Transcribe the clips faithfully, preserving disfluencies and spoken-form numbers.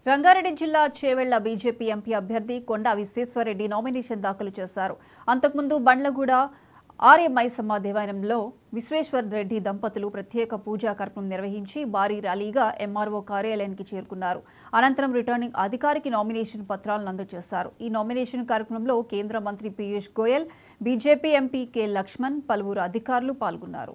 రంగారెడ్డి జిల్లా Chevella BJP MP అభ్యర్థి కొండా Vishweshwar Reddy nomination దాఖలు చేశారు. అంతకుముందు బండ్లగూడ ఆర్య మైసమ్మ దేవాలయంలో విశ్వేశ్వరరెడ్డి దంపతులు ప్రత్యేక పూజా కార్యక్రమం నిర్వహించి భారీ ర్యాలీగా ఎంఆర్ఓ కార్యాలయానికి చేరుకున్నారు. అనంతరం రిటర్నింగ్ అధికారికి నామినేషన్ పత్రాలను అందజేశారు. ఈ నామినేషన్ కార్యక్రమంలో కేంద్ర మంత్రి Piyush Goyal, BJP MP K Laxman, పలువురు అధికారులు పాల్గొన్నారు.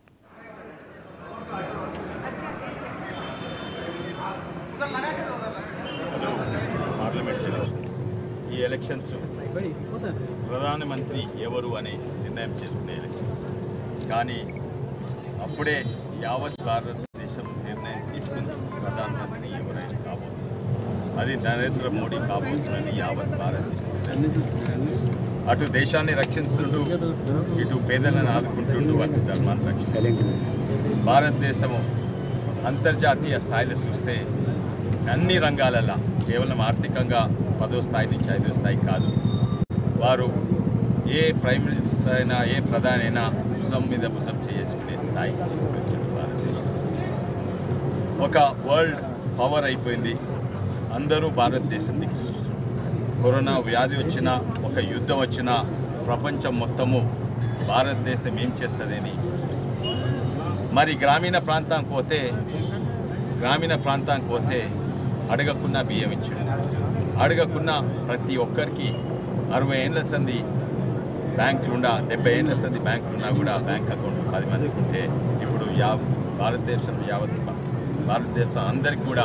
పార్లమెంట్ ఎలక్షన్స్ ఈ ఎలక్షన్స్ ప్రధానమంత్రి ఎవరు అనే నిర్ణయం చేసుకునే ఎలక్షన్స్. కానీ అప్పుడే యావత్ భారతదేశం నిర్ణయం తీసుకుంది ప్రధానమంత్రి ఎవరైనా కాబోతుంది. అది నరేంద్ర మోడీ కాబోతుందని యావత్ భారతదేశం అటు దేశాన్ని రక్షిస్తుంటూ ఇటు పేదలను ఆదుకుంటుంటూ అటు ధర్మాన్ని రక్షిస్తుంది. భారతదేశము అంతర్జాతీయ స్థాయిలో చూస్తే అన్ని రంగాలలో కేవలం ఆర్థికంగా పదో స్థాయి నుంచి ఐదో స్థాయి కాదు, వారు ఏ ప్రైమ్ మినిస్టర్ అయినా ఏ ప్రధాని అయినా భుజం మీద భుజం చేసుకునే స్థాయి భారతదేశం ఒక వరల్డ్ పవర్ అయిపోయింది. అందరూ భారతదేశం దిక్కు చూస్తున్నారు. కరోనా వ్యాధి వచ్చినా, ఒక యుద్ధం వచ్చినా ప్రపంచం మొత్తము భారతదేశం ఏం చేస్తుందని మరి గ్రామీణ ప్రాంతానికి పోతే గ్రామీణ ప్రాంతానికి పోతే అడగకున్న బియ్యం ఇచ్చాడు. అడగకున్న ప్రతి ఒక్కరికి అరవై ఏళ్ళ సంది బ్యాంకులు ఉండా డెబ్బై ఏళ్ళ సంది బ్యాంకులు ఉన్నా కూడా బ్యాంక్ అకౌంట్ పది మందికి ఉంటే ఇప్పుడు యా భారతదేశం యావత్ భారతదేశం అందరికీ కూడా